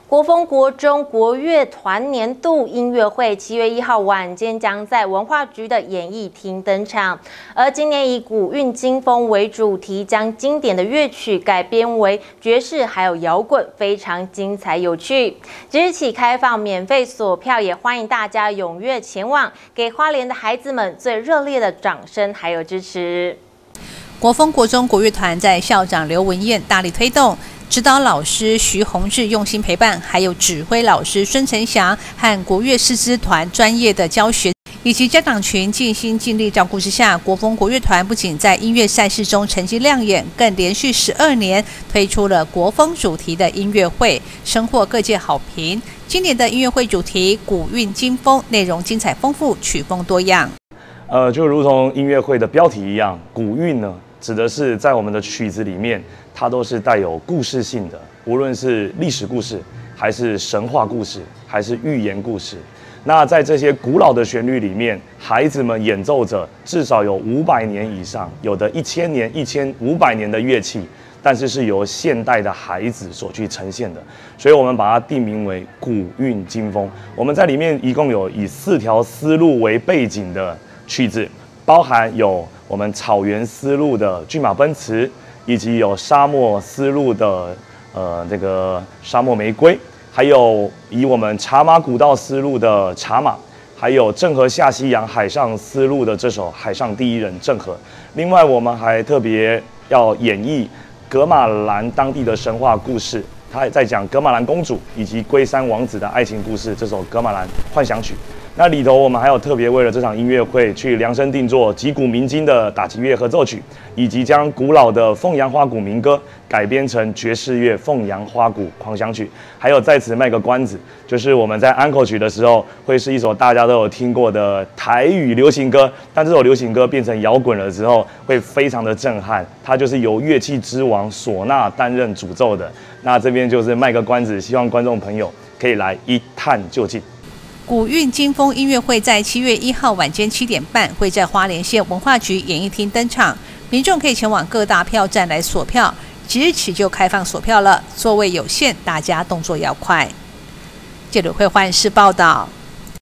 国风国中国乐团年度音乐会7月1号晚间将在文化局的演艺厅登场，而今年以古韵今风为主题，将经典的乐曲改编为爵士还有摇滚，非常精彩有趣。即日起开放免费索票，也欢迎大家踊跃前往，给花莲的孩子们最热烈的掌声还有支持。 国风国中国乐团在校长刘文燕大力推动。指导老师徐宏志用心陪伴，还有指挥老师孙成祥和国乐师资团专业的教学，以及家长群尽心尽力照顾之下，国风国乐团不仅在音乐赛事中成绩亮眼，更连续12年推出了国风主题的音乐会，深获各界好评。今年的音乐会主题古韵今风，内容精彩丰富，曲风多样。 就如同音乐会的标题一样，古韵呢，指的是在我们的曲子里面，它都是带有故事性的，无论是历史故事，还是神话故事，还是寓言故事。那在这些古老的旋律里面，孩子们演奏着至少有500年以上，有的1000年、1500年的乐器，但是是由现代的孩子所去呈现的，所以我们把它定名为古韵今风。我们在里面一共有以4条丝路为背景的曲子，包含有我们草原丝路的骏马奔驰，以及有沙漠丝路的这个沙漠玫瑰，还有以我们茶马古道丝路的茶马，还有郑和下西洋海上丝路的这首海上第一人郑和。另外我们还特别要演绎噶玛兰当地的神话故事，他在讲噶玛兰公主以及龟山王子的爱情故事，这首噶玛兰幻想曲。那里头我们还有特别为了这场音乐会去量身定做击鼓鸣金的打击乐合奏曲，以及将古老的凤阳花鼓民歌改编成爵士乐凤阳花鼓狂想曲。还有在此卖个关子，就是我们在安可曲的时候会是一首大家都有听过的台语流行歌，但这首流行歌变成摇滚了之后会非常的震撼，它就是由乐器之王唢呐担任主奏的。那这边就是卖个关子，希望观众朋友可以来一探究竟。 古韵今风音乐会在7月1号晚间7点半会在花莲县文化局演艺厅登场，民众可以前往各大票站来索票，即日起就开放索票了，座位有限，大家动作要快。记者会换视报道。